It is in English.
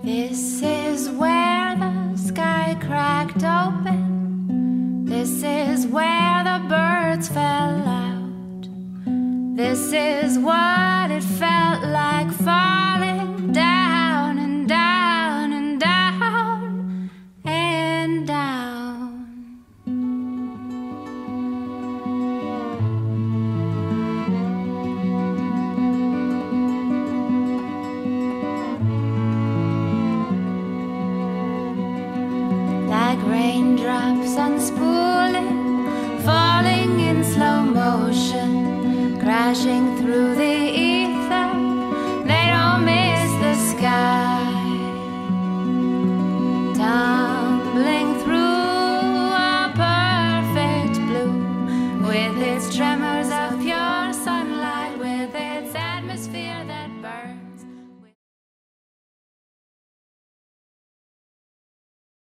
This is where the sky cracked open. This is where the birds fell out. This is what it felt like falling down and down and down and down. Like raindrops unspooling, falling in slow motion, crashing through the